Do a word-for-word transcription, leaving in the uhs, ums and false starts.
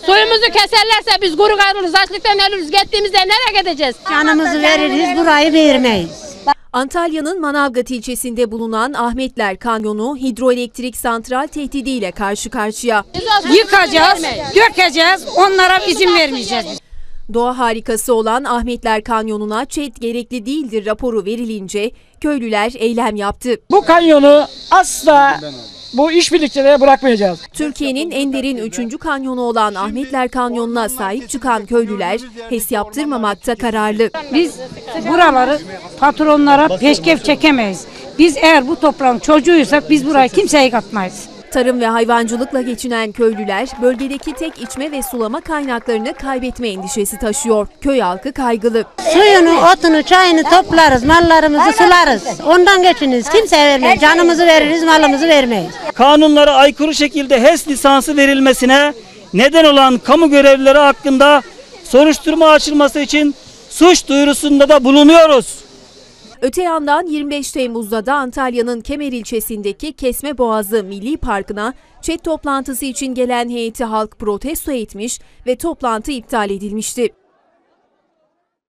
Suyumuzu keserlerse biz kuru kalırız, açlıktan ölürüz. Gittiğimizde nereye gideceğiz? Canımızı veririz, burayı vermeyiz. Antalya'nın Manavgat ilçesinde bulunan Ahmetler Kanyonu hidroelektrik santral tehdidiyle karşı karşıya. Yıkacağız, dökeceğiz, onlara izin vermeyeceğiz. Doğa harikası olan Ahmetler Kanyonu'na ÇED gerekli değildir raporu verilince köylüler eylem yaptı. Bu kanyonu asla bu işbirlikçilere bırakmayacağız. Türkiye'nin en derin üçüncü kanyonu olan Ahmetler Kanyonu'na sahip çıkan köylüler HES yaptırmamakta kararlı. Biz buraları patronlara peşkef çekemeyiz. Biz eğer bu toprağın çocuğuysak biz buraya kimseye katmayız. Tarım ve hayvancılıkla geçinen köylüler bölgedeki tek içme ve sulama kaynaklarını kaybetme endişesi taşıyor. Köy halkı kaygılı. Suyunu, otunu, çayını toplarız, mallarımızı sularız. Ondan geçiniz. Kimseye vermeyiz. Canımızı veririz, malımızı vermeyiz. Kanunlara aykırı şekilde HES lisansı verilmesine neden olan kamu görevlileri hakkında soruşturma açılması için suç duyurusunda da bulunuyoruz. Öte yandan yirmi beş Temmuz'da da Antalya'nın Kemer ilçesindeki Kesmeboğazı Milli Parkı'na ÇED toplantısı için gelen heyeti halk protesto etmiş ve toplantı iptal edilmişti.